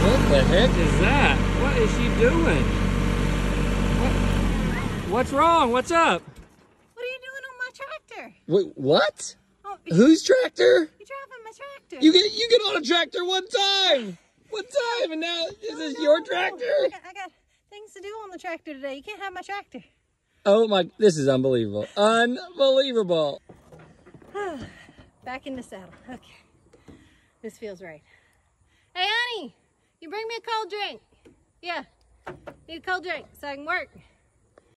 What the heck is that? What is she doing? What's wrong? What's up? What are you doing on my tractor? Wait, what? Oh, Whose tractor? you're driving my tractor. You get on a tractor one time, and now is this your tractor? I got things to do on the tractor today. You can't have my tractor. Oh my! This is unbelievable. Unbelievable. Back in the saddle. Okay, this feels right. Hey, honey, you bring me a cold drink. Yeah, need a cold drink so I can work.